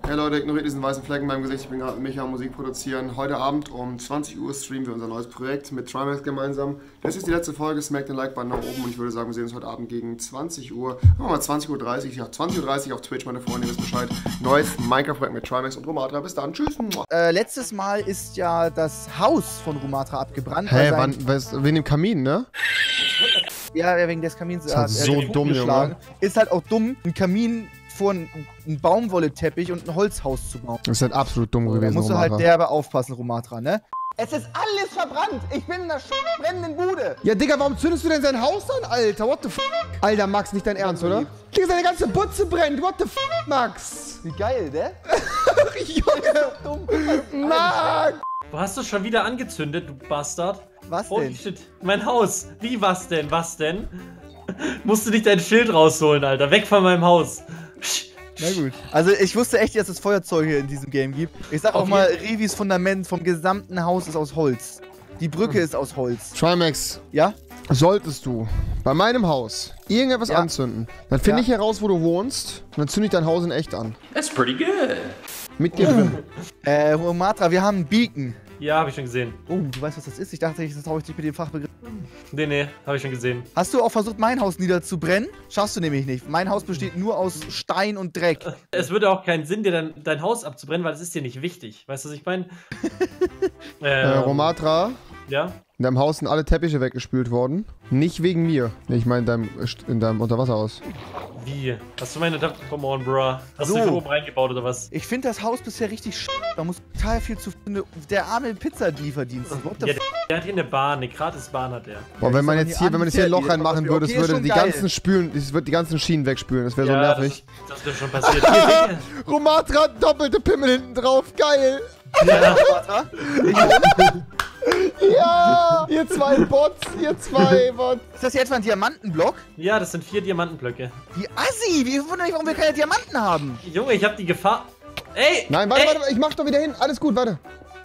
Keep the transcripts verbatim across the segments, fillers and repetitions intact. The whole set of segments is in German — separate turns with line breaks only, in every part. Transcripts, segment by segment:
Hey Leute, ignoriert diesen weißen Fleck in meinem Gesicht. Ich bin gerade mit Micha Musik produzieren. Heute Abend um zwanzig Uhr streamen wir unser neues Projekt mit Trimax gemeinsam. Das ist die letzte Folge. Smack den Like-Button nach oben und ich würde sagen, wir sehen uns heute Abend gegen zwanzig Uhr. Machen wir mal zwanzig Uhr dreißig. Ja, zwanzig Uhr dreißig auf Twitch, meine Freunde, wisst Bescheid. Neues Minecraft-Projekt mit Trimax und Romatra. Bis dann. Tschüss.
Äh, letztes Mal ist ja das Haus von Romatra abgebrannt.
Hä, hey, wann, was, wegen dem Kamin, ne?
Ja, wegen des Kamins.
Das ist halt so dumm, Junge.
Ist halt auch dumm, ein Kamin vor einen Baumwolleteppich und ein Holzhaus zu bauen.
Das ist halt absolut dumm gewesen,
Da musst du
Romatra.
halt derbe aufpassen, Romatra, ne? Es ist alles verbrannt! Ich bin in einer brennenden Bude!
Ja, Digga, warum zündest du denn sein Haus an, Alter? What the f***? Alter, Max, nicht dein Ernst, oder? Digga, seine ganze Butze brennt! What the f***, Max?
Wie geil, ne?
Junge!
Dumm.
Max!
Du hast es schon wieder angezündet, du Bastard.
Was
Holy
denn?
shit. Mein Haus. Wie, was denn? Was denn? Musst du nicht dein Schild rausholen, Alter. Weg von meinem Haus.
Na gut. Also ich wusste echt, dass es Feuerzeuge in diesem Game gibt. Ich sag auch mal, Revis Fundament vom gesamten Haus ist aus Holz. Die Brücke ist aus Holz.
Trimax,
Ja?
solltest du bei meinem Haus irgendetwas
Ja.
anzünden, dann finde
Ja.
ich heraus, wo du wohnst und dann zünde ich dein Haus in echt an.
That's pretty good.
Mit dir drin.
Äh, Romatra, wir haben einen Beacon.
Ja, hab ich schon gesehen.
Oh, du weißt, was das ist? Ich dachte, das tausche ich dich mit dem Fachbegriff.
Nee, nee, hab ich schon gesehen.
Hast du auch versucht, mein Haus niederzubrennen? Schaffst du nämlich nicht. Mein Haus besteht nur aus Stein und Dreck.
Es würde auch keinen Sinn, dir dein, dein Haus abzubrennen, weil es ist dir nicht wichtig. Weißt du, was ich meine?
Äh,
ähm,
Romatra,
Ja?
in deinem Haus sind alle Teppiche weggespült worden. Nicht wegen mir. Nee, ich meine in deinem, in deinem Unterwasserhaus.
Wie? Hast du meine... Come on, bruh. Hast
So.
du hier oben reingebaut oder was?
Ich finde das Haus bisher richtig sch... Da muss total viel zu... Der arme Pizzalieferdienst. What the
Ja,
f...
der, der hat hier eine Bahn, eine Gratis-Bahn hat der.
Boah, wenn man
ist
jetzt
aber
hier,
nie
wenn man jetzt hier ein Loch
angefertigt.
reinmachen würde, es
Okay,
würde
schon
die
geil.
ganzen Spülen, es wird die ganzen Schienen wegspülen. Das wäre so
Ja,
nervig.
Das, das wäre schon passiert. Hier,
Romatra, doppelte Pimmel hinten drauf, geil!
ja.
Ja! Ihr zwei Bots, ihr zwei Bots!
Ist das hier etwa ein Diamantenblock?
ja, das sind vier Diamantenblöcke.
Wie assi! Wie wundert mich, warum wir keine Diamanten haben.
Junge, ich hab die Gefahr... Ey!
Nein, warte,
ey.
warte, ich mach doch wieder hin. Alles gut, warte.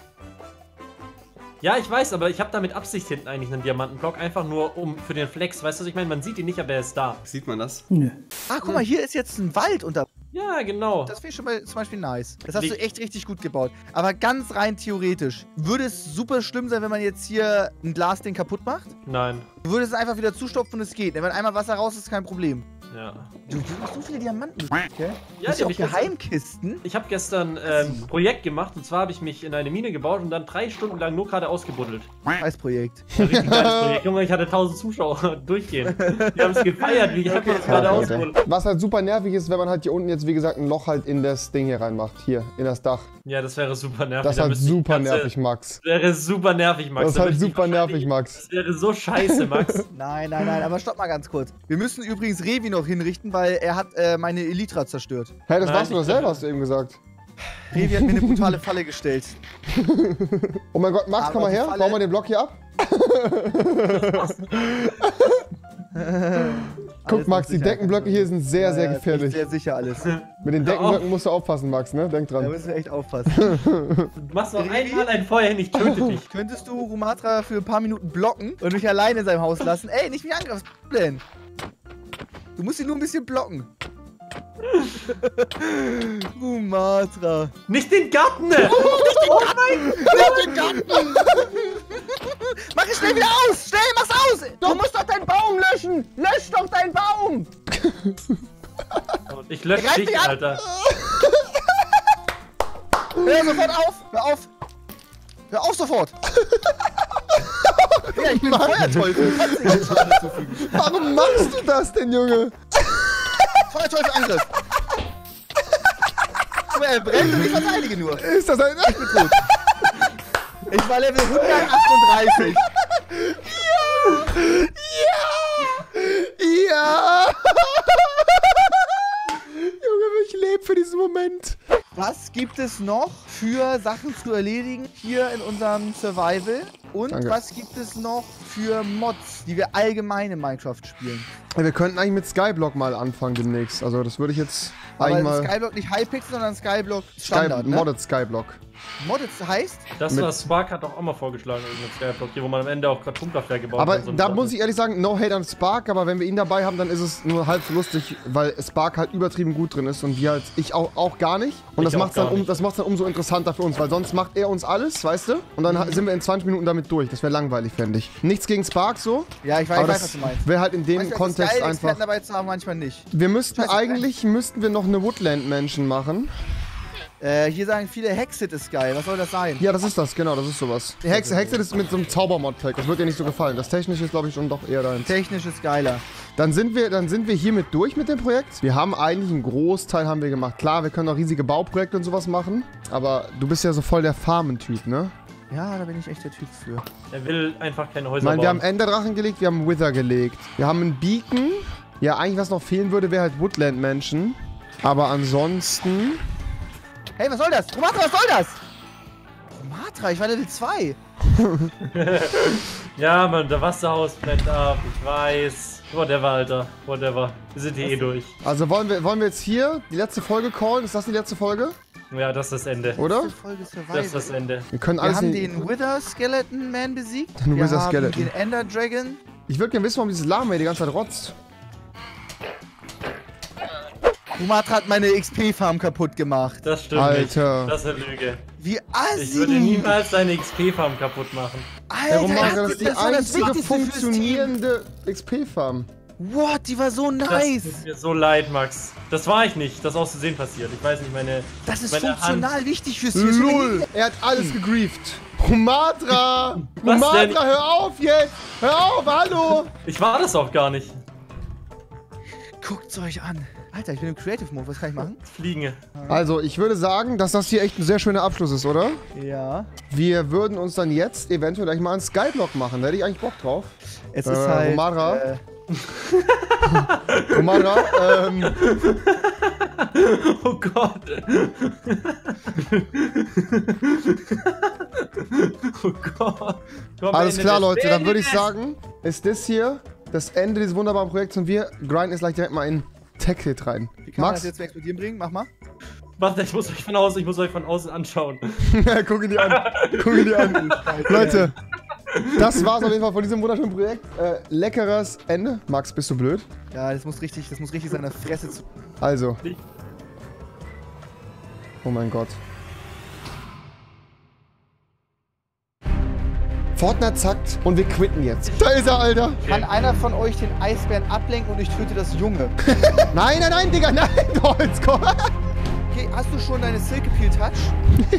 Ja, ich weiß, aber ich habe da mit Absicht hinten eigentlich einen Diamantenblock, einfach nur um für den Flex. Weißt du, was ich meine? Man sieht ihn nicht, aber er ist da.
Sieht man das?
Ah, guck mal, hier ist jetzt ein Wald unter...
Ja, genau.
Das finde ich schon mal zum Beispiel nice. Das hast
Wie-
du echt richtig gut gebaut. Aber ganz rein theoretisch. Würde es super schlimm sein, wenn man jetzt hier ein Glasding kaputt macht?
Nein.
Du würdest es einfach wieder zustopfen und es geht. Wenn einmal Wasser raus ist, ist kein Problem.
Ja.
Du, du hast so viele Diamanten, okay?
Ja,
Hast
die
du
hab
auch
ich jetzt-
Geheimkisten?
Ich habe gestern äh, ein Projekt gemacht und zwar habe ich mich in eine Mine gebaut und dann drei Stunden lang nur gerade ausgebuddelt.
Scheiß Projekt.
Ein richtig geiles Projekt. Junge, ich hatte tausend Zuschauer durchgehend. Die haben es gefeiert, wie ich hab mir das gerade ausgebuddelt.
Was halt super nervig ist, wenn man halt hier unten jetzt, wie gesagt, ein Loch halt in das Ding hier reinmacht. Hier, in das Dach.
Ja, das wäre super nervig.
Das ist
Da
halt
müsste ich
super
ganze-
nervig, Max.
Das wäre super nervig, Max.
Das ist
Da
halt
müsste ich
super nervig,
wahrscheinlich-
Max.
Das wäre so scheiße, Max.
Nein, nein, nein, aber stopp mal ganz kurz. Wir müssen übrigens Revi noch hinrichten, weil er hat äh, meine Elytra zerstört.
Hey, das
Nein,
warst du doch
ich-
selber, hast du eben gesagt.
Revi hat mir eine brutale Falle gestellt.
Oh mein Gott, Max,
Aber
komm mal
die
her.
Falle-
Bauen wir den Block hier ab. Guck,
Alles
Max,
mit
die
Sicherheit.
Deckenblöcke hier sind sehr, sehr
Ja, ja,
gefährlich.
Sehr sicher alles.
Mit den Deckenblöcken musst du aufpassen, Max, ne? Denk
Da
dran.
müssen wir echt aufpassen.
Du machst noch einmal ein Feuer hin, ich töte dich.
Könntest du Romatra für ein paar Minuten blocken und mich alleine in seinem Haus lassen? Ey, nicht mich angreifen, was denn? Du musst ihn nur ein bisschen blocken. Romatra.
Nicht den Garten!
Nicht den Garten! Mach es schnell wieder aus! Schnell, mach's aus! Du musst doch deinen Baum löschen! Lösch doch deinen Baum!
Ich lösche
Greif
dich,
mich an.
Alter.
Hör sofort auf! Hör auf! Hör auf sofort! Ja, ich bin Feuerteufel. Du kannst nicht Schaden zufügen.
Warum machst du das denn, Junge?
Feuerteufel-Angriff! Aber er brennt und ich verteidige nur.
Ist das ein...
Ich bin tot. Ich war Level hundertachtunddreißig.
Ja! Junge, ich lebe für diesen Moment.
Was gibt es noch für Sachen zu erledigen hier in unserem Survival? Und
Danke.
was gibt es noch für Mods, die wir allgemein in Minecraft spielen?
Wir könnten eigentlich mit Skyblock mal anfangen demnächst. Also das würde ich jetzt
Aber
eigentlich mal...
Skyblock nicht Hypixel, sondern Skyblock
Sky
Standard, ne?
Modded Skyblock.
Modded heißt?
Das
Mit-
war Spark hat doch auch mal vorgeschlagen, irgendein Skyblock hier, wo man am Ende auch Atomkraftwerk gebaut
Aber
hat. und so
da
eine
muss
Sache.
ich ehrlich sagen, no hate an Spark, aber wenn wir ihn dabei haben, dann ist es nur halb so lustig, weil Spark halt übertrieben gut drin ist und wir halt, ich auch, auch gar nicht. Und
Ich
das
auch
macht's dann
gar
um,
nicht.
das macht's dann umso interessanter für uns, weil sonst macht er uns alles, weißt du? Und dann ha- sind wir in zwanzig Minuten damit durch. Das wäre langweilig, fände ich. Nichts gegen Spark so,
Ja, ich weiß,
aber
ich weiß was
das
du meinst.
wäre halt in dem
Weißt du, es ist
Kontext
geil,
einfach...
Experten dabei zu haben, manchmal nicht.
Wir müssten
Scheiße,
eigentlich, müssten wir noch eine Woodland-Mansion machen.
Äh, hier sagen viele, Hexit ist geil. Was soll das sein?
Ja, das ist das, genau, das ist sowas. Hex, Hexet ist mit so einem Zaubermod-Pack, das wird dir nicht so gefallen. Das Technische ist, glaube ich, schon doch eher deins.
Technisch ist geiler.
Dann sind wir, dann sind wir hiermit durch mit dem Projekt. Wir haben eigentlich einen Großteil haben wir gemacht. Klar, wir können auch riesige Bauprojekte und sowas machen, aber du bist ja so voll der Farmen-Typ, ne?
Ja, da bin ich echt der Typ für.
Er will einfach keine
Ich
Häuser
meine, wir haben
bauen.
Enderdrachen gelegt, wir haben Wither gelegt. Wir haben einen Beacon. Ja, eigentlich was noch fehlen würde, wäre halt Woodland Mansion. Aber ansonsten...
Hey, was soll das? Romatra, was soll das? Romatra, ich war Level zwei.
Ja, Mann, der Wasserhaus brennt ab, ich weiß. Whatever, Alter, whatever. Wir sind hier eh durch.
Also wollen wir, wollen wir jetzt hier die letzte Folge callen? Ist das die letzte Folge?
Ja, das ist das Ende.
Oder?
Letzte Folge Survival.
Das ist das Ende.
Wir können
Wir
alles
haben
in-
den Wither Skeleton Man besiegt.
Den
Wir
Wither
haben
Skeleton.
den Ender Dragon.
Ich würde gerne wissen, warum dieses Lama hier die ganze Zeit rotzt.
Romatra hat meine X P-Farm kaputt gemacht.
Das stimmt
Alter.
nicht. Das ist eine Lüge.
Wie assi.
Ich würde niemals deine X P-Farm kaputt machen.
Der
Alter,
Romatra, das ist die
das war das
einzige
Wichtigste fürs
funktionierende X P-Farm.
Team. What, die war so
Das
nice.
tut mir so leid, Max. Das war ich nicht. Das ist aus Versehen passiert. Ich weiß nicht, meine...
Das ist
meine
funktional
Hand.
wichtig fürs fürs
Null! Er hat alles gegrieft. Romatra!
Was denn?
Romatra, hör auf jetzt! Hör auf, hallo!
Ich war das auch gar nicht.
Guckt's euch an. Alter, ich bin im Creative Mode. Was kann ich machen?
Fliegen.
Also, ich würde sagen, dass das hier echt ein sehr schöner Abschluss ist, oder?
Ja.
Wir würden uns dann jetzt eventuell gleich mal einen Skyblock machen. Da hätte ich eigentlich Bock drauf.
Es
Äh,
ist halt.
Romatra?
Äh,
Romatra, ähm...
Oh Gott. Oh Gott. Komm,
Alles
Ende
klar,
des-
Leute, dann
Ende
würde ich
des-
sagen, ist das hier das Ende dieses wunderbaren Projekts und wir grinden jetzt gleich direkt mal in Tech-Hit rein.
wie kann man
Max?
das jetzt zum Explodieren bringen? Mach mal.
Warte, ich muss euch von außen, ich muss euch von außen anschauen.
Guck ihn dir an. Guck ihn dir an. Leute, das war's auf jeden Fall von diesem wunderschönen Projekt. Äh, leckeres Ende. Max, bist du blöd?
Ja, das muss richtig, das muss richtig seiner Fresse zu.
Also.
Nicht.
Oh mein Gott. Fortnite zackt und wir quitten jetzt. Da ist er, Alter.
Kann einer von euch den Eisbären ablenken und ich töte das Junge?
Nein, nein, nein, Digga, nein. Holzkorn.
Okay, hast du schon deine Silke Peel Touch?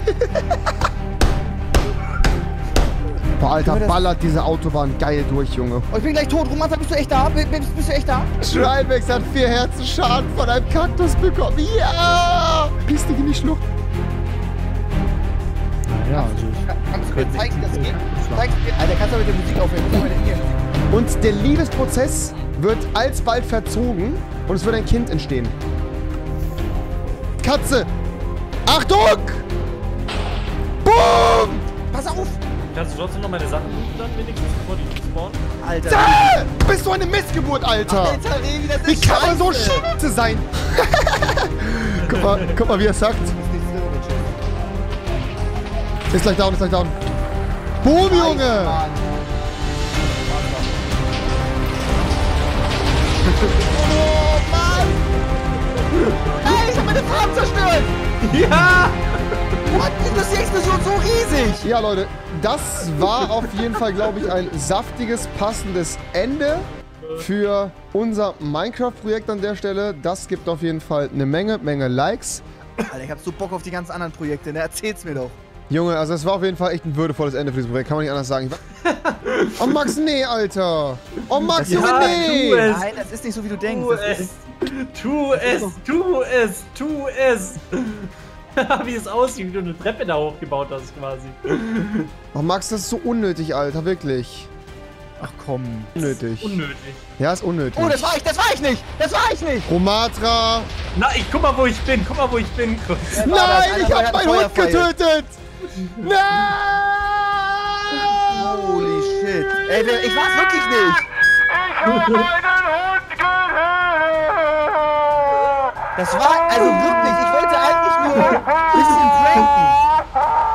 Boah, Alter,
Können wir das-
ballert diese Autobahn geil durch, Junge.
Oh, ich bin gleich tot. Romatra, bist du echt da? Bist, bist du echt da?
Schreibex hat vier Herzen Schaden von einem Kaktus bekommen. Ja! Piss dich in die Schlucht.
Ja, also
Kannst du mir zeigen, wie das geht? Zeig's mir. Alter, kannst du mit der Musik aufhören? Was haben wir denn hier?
Und der Liebesprozess wird alsbald verzogen und es wird ein Kind entstehen. Katze! Achtung! Boom!
Pass auf!
Kannst du trotzdem noch meine Sachen looten dann wenigstens, bevor die spawnen?
Alter.
Ah! Bist du eine Missgeburt, Alter?
Alter, Revi, das ist
Wie kann man so
scheiße.
scheiße sein? guck, mal, guck mal, wie er sagt.
Das ist nichts drin, der Chest.
Ist gleich down, ist gleich down. Boom, Junge!
Mann. Oh Mann! Ey, ich hab meine Farm zerstört!
Ja!
What? Das ist die Explosion so riesig!
Ja, Leute, das war auf jeden Fall, glaube ich, ein saftiges, passendes Ende für unser Minecraft-Projekt an der Stelle. Das gibt auf jeden Fall eine Menge, Menge Likes.
Alter, ich hab so Bock auf die ganzen anderen Projekte, ne? Erzähl's mir doch.
Junge, also es war auf jeden Fall echt ein würdevolles Ende für dieses Projekt, kann man nicht anders sagen. Ich war oh Max, nee, Alter! Oh Max,
Ja,
Junge, nee!
tu es.
Nein, das ist nicht so, wie du denkst.
Tu
Das
es!
ist,
Tu es! Tu es! Tu es! Wie es aussieht, wie du eine Treppe da hochgebaut hast quasi.
Oh Max, das ist so unnötig, Alter, wirklich.
ach komm.
Unnötig.
Unnötig.
Ja, ist unnötig.
Oh, das war ich, das war ich nicht! Das war ich nicht!
Romatra!
Na, ich guck mal, wo ich bin. Guck mal, wo ich bin. Kurz.
Wer war das?
Nein,
Einer
ich
hat
hab meinen
einen
Hund
Feuerpfeil.
getötet! Nein!
Holy shit. Ey, der- ich war's wirklich nicht! Das war, also wirklich, ich wollte eigentlich nur ein bisschen pranken.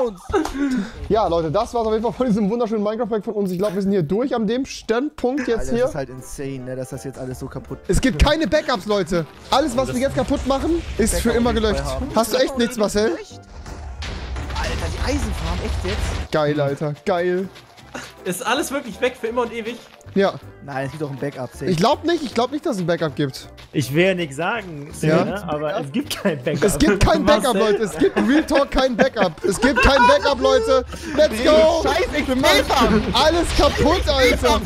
Sounds.
Ja, Leute, das war's auf jeden Fall von diesem wunderschönen Minecraft-Projekt von uns. Ich glaube, wir sind hier durch an dem Standpunkt jetzt
Alter,
hier.
das ist halt insane, ne, dass das jetzt alles so kaputt ist.
Es gibt keine Backups, Leute. Alles, was wir jetzt kaputt machen, ist für immer gelöscht. Hast du echt nichts, Marcel?
Alter, die Eisenfarm, echt jetzt?
Geil, Alter. Geil.
Ist alles wirklich weg für immer und ewig?
Ja.
Nein, es gibt doch ein Backup. Safe.
Ich glaube nicht. Ich glaube nicht, dass es ein Backup gibt.
Ich will ja nichts sagen,
Ja.
ne? Aber es gibt kein Backup.
Es gibt kein Backup,
Marcel.
Leute. Es gibt Real Talk kein Backup. Es gibt kein Backup, Leute. Let's go.
Scheiße,
Wir machen alles kaputt, Alter.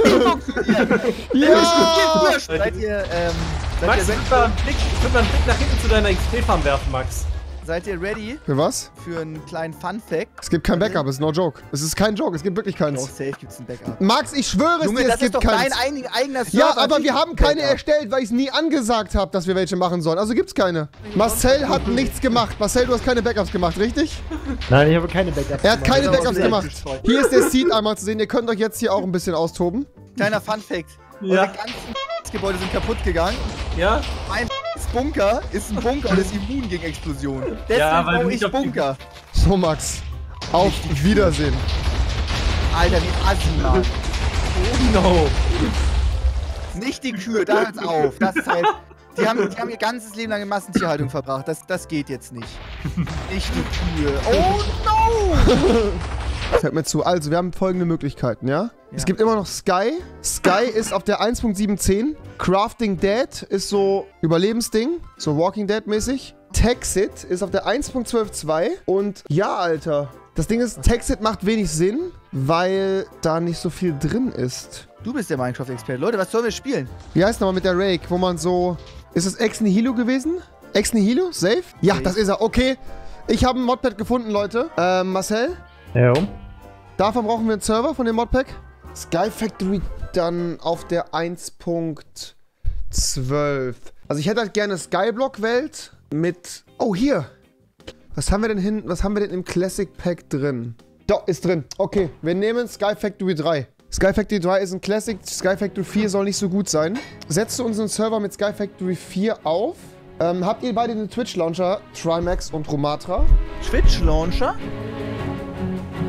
Ja.
Seid ihr, ähm, seid
Max,
ihr,
ich würde mal einen Blick, ich würd mal einen Blick nach hinten zu deiner X P-Farm werfen, Max.
seid ihr ready
Für was?
für einen kleinen Fun-Fact?
Es gibt kein Backup. Es ist no joke. Es ist kein Joke. Es gibt wirklich
Doch,
keins.
safe gibt's ein Backup.
Max, ich schwöre es
Junge,
dir, es
das ist
gibt
doch dein
keins.
ein, eigener Server.
Ja, aber
Natürlich
wir haben
gibt's ein
keine
Backup.
erstellt, weil ich es nie angesagt habe, dass wir welche machen sollen. Also gibt's keine. Marcel hat nichts gemacht. Marcel, du hast keine Backups gemacht, richtig?
Nein, ich habe keine Backups.
Er hat
gemacht.
keine
Das ist
Backups
aber
gemacht. Hier ist der Seed einmal zu sehen. Ihr könnt euch jetzt hier auch ein bisschen austoben.
Kleiner Fun-Fact.
Ja.
Eure ganzen Gebäude sind kaputt gegangen.
Ja?
Mein Bunker ist ein Bunker und ist immun gegen Explosionen. Deswegen
Ja, weil du
baue
nicht
ich
auf die-
Bunker.
So, Max. Auf Wiedersehen.
Alter, wie assi, Mann.
Oh no.
Nicht die Kühe, da hört's auf. Das ist halt. Die haben, die haben ihr ganzes Leben lang in Massentierhaltung verbracht. Das, das geht jetzt nicht. Nicht die Kühe. Oh no!
Fällt mir zu. Also, wir haben folgende Möglichkeiten, ja? Es
Ja.
gibt immer noch Sky. Sky ist auf der eins Punkt sieben zehn. Crafting Dead ist so Überlebensding. So Walking Dead mäßig. Texit ist auf der eins Punkt zwölf Punkt zwei. Und ja, Alter. Das Ding ist, Texit macht wenig Sinn, weil da nicht so viel drin ist.
Du bist der Minecraft-Experte. Leute, was sollen wir spielen?
Wie heißt nochmal mit der Rake, wo man so... Ist es Ex Nihilo gewesen? Ex Nihilo? Safe? Ja,
Safe.
das ist er. Okay. Ich habe ein Modpad gefunden, Leute. Ähm, Marcel?
Jo.
Davon brauchen wir einen Server von dem Modpack. Sky Factory dann auf der eins Punkt zwölf. Also ich hätte halt gerne Skyblock-Welt mit... Oh, hier. Was haben wir denn hin? Was haben wir denn im Classic Pack drin? Doch, ist drin. Okay, wir nehmen Sky Factory drei. Sky Factory drei ist ein Classic. Sky Factory vier soll nicht so gut sein. Setzt du unseren Server mit Sky Factory vier auf? Ähm, habt ihr beide den Twitch-Launcher, Trimax und Romatra?
Twitch-Launcher?